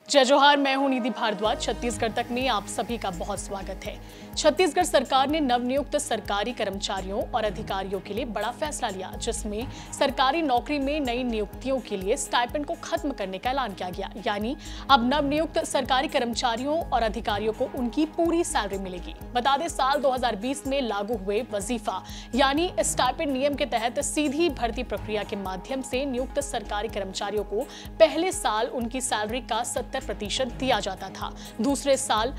जय जोहार, मैं हूं निधि भारद्वाज। छत्तीसगढ़ तक में आप सभी का बहुत स्वागत है। छत्तीसगढ़ सरकार ने नवनियुक्त सरकारी कर्मचारियों और अधिकारियों के लिए बड़ा फैसला लिया, जिसमें सरकारी नौकरी में नई नियुक्तियों के लिए स्टाइपेंड को खत्म करने का ऐलान किया गया। यानी अब नवनियुक्त सरकारी कर्मचारियों और अधिकारियों को उनकी पूरी सैलरी मिलेगी। बता दें, साल 2020 में लागू हुए वजीफा यानी स्टाइपेंड नियम के तहत सीधी भर्ती प्रक्रिया के माध्यम से नियुक्त सरकारी कर्मचारियों को पहले साल उनकी सैलरी का 70% दिया जाता था, दूसरे साल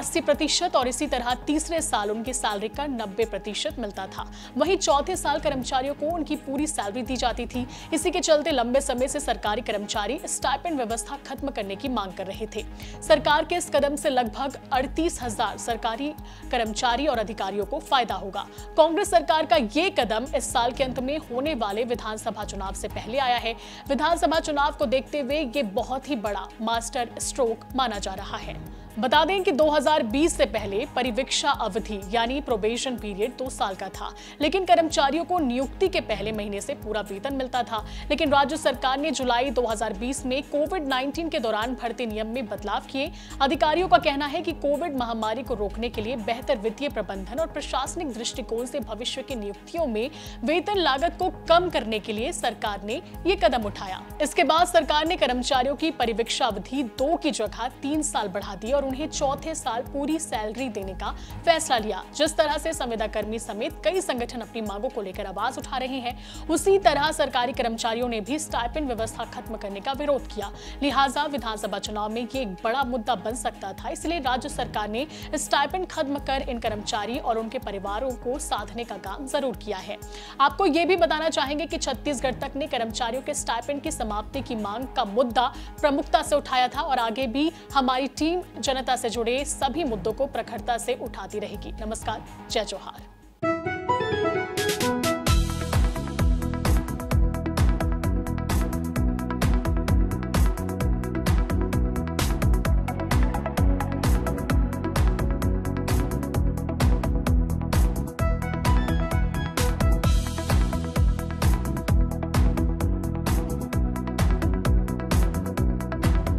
80% और इसी तरह तीसरे साल उनकी सैलरी का 90% मिलता था। वहीं चौथे साल कर्मचारियों को उनकी पूरी सैलरी दी जाती थी। इसी के चलते लंबे समय से सरकारी कर्मचारी स्टाइपेंड व्यवस्था खत्म करने की मांग कर रहे थे। सरकार के इस कदम से लगभग 38,000 सरकारी कर्मचारी और अधिकारियों को फायदा होगा। कांग्रेस सरकार का ये कदम इस साल के अंत में होने वाले विधानसभा चुनाव से पहले आया है। विधानसभा चुनाव को देखते हुए ये बहुत ही बड़ा मास्टर स्ट्रोक माना जा रहा है। बता दें कि 2020 से पहले परिवीक्षा अवधि यानी प्रोबेशन पीरियड 2 साल का था, लेकिन कर्मचारियों को नियुक्ति के पहले महीने से पूरा वेतन मिलता था। लेकिन राज्य सरकार ने जुलाई 2020 में कोविड-19 के दौरान भर्ती नियम में बदलाव किए। अधिकारियों का कहना है कि कोविड महामारी को रोकने के लिए बेहतर वित्तीय प्रबंधन और प्रशासनिक दृष्टिकोण से भविष्य की नियुक्तियों में वेतन लागत को कम करने के लिए सरकार ने ये कदम उठाया। इसके बाद सरकार ने कर्मचारियों की परिवीक्षा अवधि 2 की जगह 3 साल बढ़ा दी और उन्हें चौथे साल पूरी सैलरी देने का फैसला लिया। जिस तरह से संविदा कर्मी समेत कई संगठन अपनी मांगों को लेकर आवाज उठा रहे हैं, उसी तरह सरकारी कर्मचारियों ने भी स्टाइपेंड व्यवस्था खत्म करने का विरोध किया। लिहाजा विधानसभा चुनाव में ये एक बड़ा मुद्दा बन सकता था। इसलिए राज्य सरकार ने स्टाइपेंड खत्म कर इन कर्मचारी और उनके परिवारों को साधने का काम जरूर किया है। आपको ये भी बताना चाहेंगे कि छत्तीसगढ़ तक ने कर्मचारियों के स्टाइपेंड की समाप्ति की मांग का मुद्दा प्रमुखता से उठाया था और आगे भी हमारी टीम जनता से जुड़े सभी मुद्दों को प्रखरता से उठाती रहेगी। नमस्कार, जय जोहार।